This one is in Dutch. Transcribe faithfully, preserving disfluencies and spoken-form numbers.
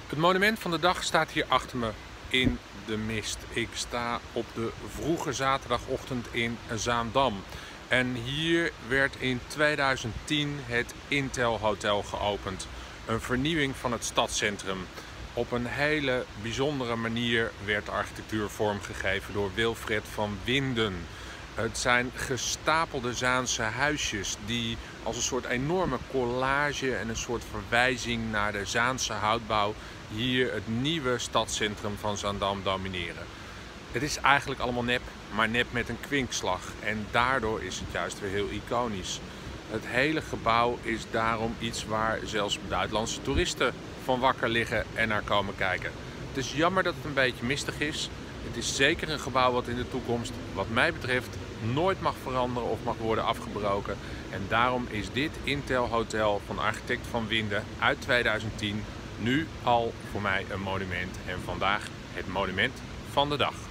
Het monument van de dag staat hier achter me in de mist. Ik sta op de vroege zaterdagochtend in Zaandam. En hier werd in tweeduizend tien het Intel Hotel geopend. Een vernieuwing van het stadscentrum. Op een hele bijzondere manier werd de architectuur vormgegeven door Wilfred van Winden. Het zijn gestapelde Zaanse huisjes die als een soort enorme collage en een soort verwijzing naar de Zaanse houtbouw hier het nieuwe stadscentrum van Zaandam domineren. Het is eigenlijk allemaal nep, maar nep met een kwinkslag en daardoor is het juist weer heel iconisch. Het hele gebouw is daarom iets waar zelfs buitenlandse toeristen van wakker liggen en naar komen kijken. Het is jammer dat het een beetje mistig is. Het is zeker een gebouw wat in de toekomst, wat mij betreft, nooit mag veranderen of mag worden afgebroken. En daarom is dit Intel Hotel van architect Van Winden uit tweeduizend tien nu al voor mij een monument. En vandaag het monument van de dag.